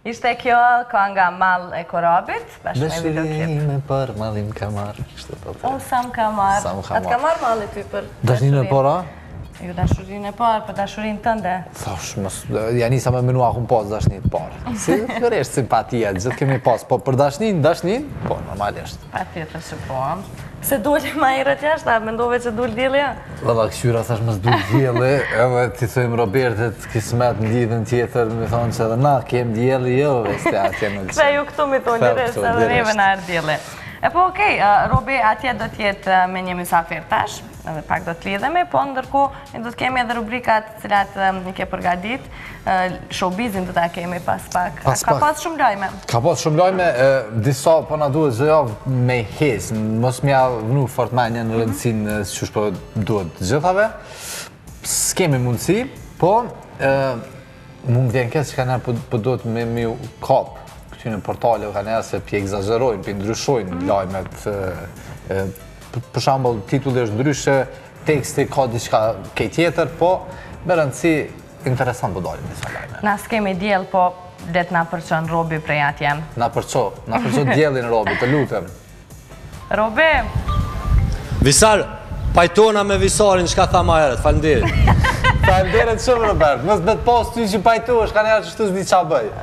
Ishte kjo ka nga Mall e Korabit, bashkë me videoklip. Dëshirime për mallim ka marrë. O, sa më ka marrë. Atë ka marrë malli ty për Dashurinë e para? Jo dashurinë e parë, për dashurinë tënde. Thash, ja nisa me menua akun pas dashninë e parë. Sigurisht simpatia, gjithë kemi pas, po për dashninë, po normalisht. Patjetër se po. Se doli ma herët jashtë, a mendove që dul dielli? Valla këshyra thash mos dul dielli, edhe ti thojmë Robertet kismet në lidhën tjetër, më thonë që edhe na kem dielli, jo veste atje në Kse ju këtu mi thonë direkt, edhe neve na erë dielli. E po okej, Robi atje do t'jetë me një mysafir tash, edhe pak do t'lidhemi, po ndërkohë do t'kemi edhe rubrikat cilat i ke përgadit, showbizin do t'a kemi pas pak. Ka pas shumë lajme? Ka pas shumë lajme, disa po na duhet zë javë me hes, mos m'ja vënu fort menja në rëndësinë që shpo duhet gjithave. S'kemi mundësi, po mund vjen kes që ka nërë po duhet me mi kapë. Në portale ka njerë se pi egzagjerojnë, pi ndryshojnë lajmet. Për shambull, titulli është ndryshe, teksti ka diçka kej tjetër, po me rëndësi interesant po dalim disa lajme. Na s'kemi djel, po det na përqon Robi prej atje. Na përqo djelin Robi, të lutem. Robi! Visar, pajtona me Visarin, shka tha ma herët, falenderit. Falenderit shumë, Robert, mos me të pas ty që pajtosh, ka njerë që shtu s'di qa bëj.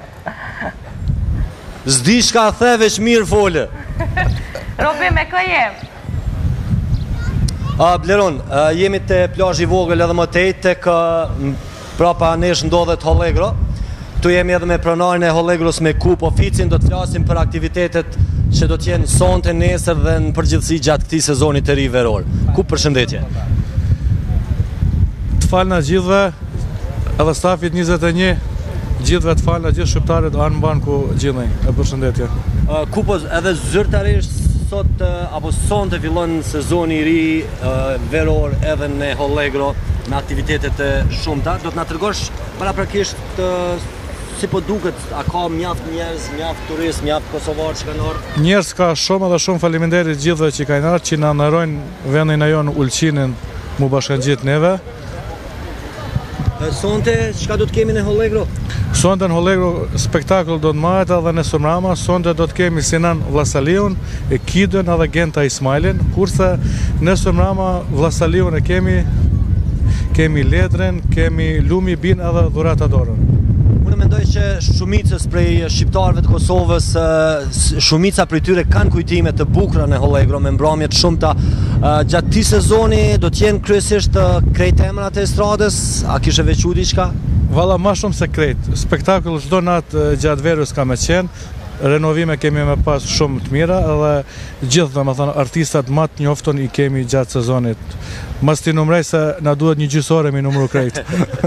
Zdi shka the veç mirë fole. Robi, me kë jem? Bleron, jemi të plazhi vogël edhe më tejt, tek prapa nesh ndodhet Hollegro. Tu jemi edhe me pronarin e Hollegros me Kup Oficin, do të flasim për aktivitetet që do t'jenë sonte, nesër dhe në përgjithësi gjatë këtij sezoni të ri veror. Kup, përshëndetje. Të falna gjithve, edhe stafit 21, gjithve të falna gjithë shqiptarit anë mban ku gjithnej, e përshëndetje. Kupos, edhe zyrtarisht sot apo sonte fillon sezoni i ri veror edhe në Hollegro me aktivitetet e shumta. Do të na tregosh paraprakisht si po duket, a ka mjaft njerëz, mjaft turist, mjaft kosovar që kanë ardhur? Njerëz ka shumë edhe shumë faleminderit gjithëve që kanë ardhur, që na ndarojnë vendin e jon Ulqinin mu bashkangjit neve. Sonte, çka do të kemi në Hollegro? Sonte në Hollegro spektakl do të mahet edhe në Somrama, sonte do të kemi Sinan Vlasaliun, Kidën edhe Genta Ismailin, kurse në Somrama Vlasaliun e kemi Ledren, kemi Lumi Bin edhe Dhurata Dorën. Unë mendoj që shumicës prej shqiptarëve të Kosovës, shumica prej tyre kanë kujtime të bukura në Hollegro me mbrëmje të shumta. Gjatë këtij sezoni do të jenë kryesisht krejt emrat e estradës, a kishe veçu diçka? Valla ma shumë se krejt. Spektakl çdo natë gjatë verës ka me qenë, renovime kemi me pas shumë të mira edhe gjithë domethënë artistat më të njoftun i kemi gjatë sezonit. Mos ti numrej se na duhet një gjysore me numru krejt.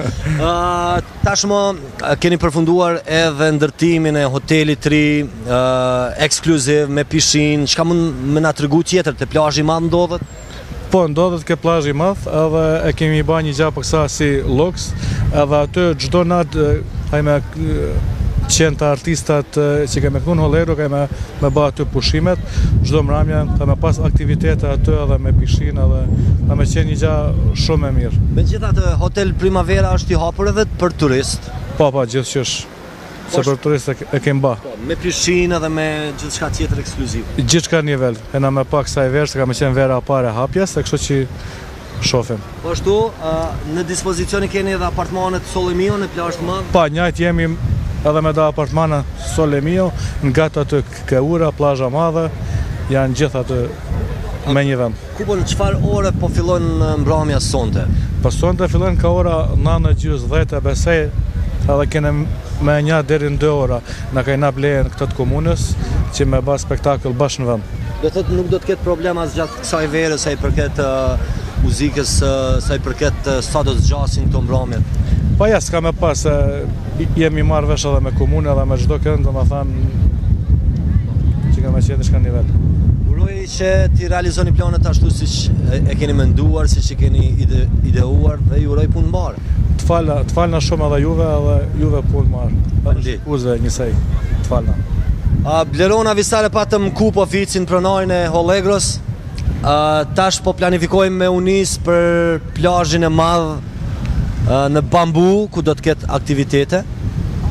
Tashmë keni përfunduar edhe ndërtimin e hotelit të ri, ekskluziv me pishinë, çka mund më na tregu tjetër, te plazhi i madh ndodhet? Po, ndodhet ke plazhi i madh, edhe e kemi bërë një gjë kësa si luks, edhe aty çdo natë hajme qenë të artistat që keme këtu në Hollegro, keme me bë aty pushimet, çdo mramje, keme pas aktivitete aty edhe me pishinë edhe keme qenë një gjë shumë e mirë. Megjithatë, Hotel Primavera është i hapur edhe për turist? Po, gjithçysh. Se për turist e kem bë. Me pishinë dhe me gjithçka tjetër ekskluziv. Gjithçka nivel. Ena me pak sa i verë, se kame qenë vera pare hapjes, e kështu që shofim. Po ashtu, në dispozicioni keni edhe apartmanet Solemio në plazh të madh? Pa, njëjtë jemi edhe me da apartmana Solemio, nga aty Keura, plazha madhe, janë gjithë aty me një vend. Kupo, në çfarë ore po fillon mbrëmja sonte? Po sonte fillon ka ora 9:30, besoj, edhe kene me 1 deri në 2 ora. Na ka nap lejen këtë të komunës që me bë spektakël bashkë në vend. Do thotë nuk do të ketë problema gjatë kësaj vere sa i përket muzikës, sa i përket sa do të zgjasin këto mbrëmjet? Pa ja, s'ka me pas, jemi marrë vesh edhe me komunë edhe me çdo kënd, domethënë që ka me qenë diçka nivel. Uroj që ti realizoni planet ashtu siç e keni menduar, siç e keni ideuar dhe ju uroj punë mbarë. Të falna shumë edhe juve punë mbarë. Uzve njësej, të falna. Blerona Visare patëm Kup Oficin pronarin e Hollegros. Tash po planifikojmë me unis për plazhin e madh në Bambu, ku do të ketë aktivitete.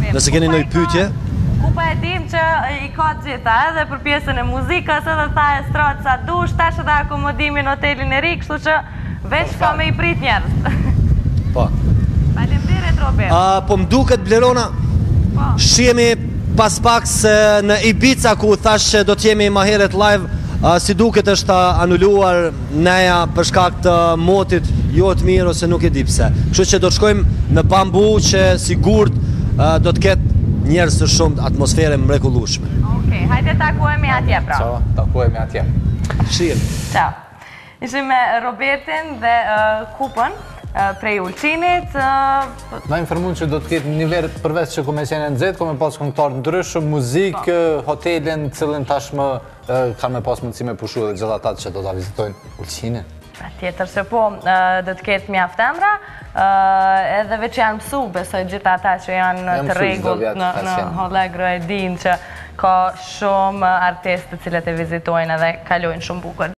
Nëse keni ndonjë pyetje. Ku pa e dim që i ka gjitha edhe për pjesën e muzikës, edhe tha e stratë sa dush, tash edhe akomodimin hotelin e ri, kështu që veç ka me i prit njerës. Po. Faleminderit, Robi. Po më duket, Blerona, shihemi pas pak se në Ibiza ku thash që do t'jemi ma heret live, si duket është anulluar neja për shkak të motit jo të mirë ose nuk e di pse. Kështu që do të shkojmë në Bambu që sigurt do të ketë njerëz të shumë, atmosfere mrekullueshme. Okej, hajde takohemi atje pra. Ciao, takohemi atje. Shihem. Ciao. Ishim me Robertin dhe Kupën prej Ulqinit. Na informuar që do të ketë një verë përveç që ku me qenë nxehtë, ku me pas këngëtarë ndryshëm, muzikë, hotelin, cilën tashmë kanë me pas mundësi me pushu dhe gjithë ata që do ta vizitojnë Ulqinin. Tjetër se po, do të ketë mjaft emra, edhe veç janë mësu, besoj gjithë ata që janë të rregullt në Hollegro e din që ka shumë artistë të cilët e vizitojnë edhe kalojnë shumë bukur.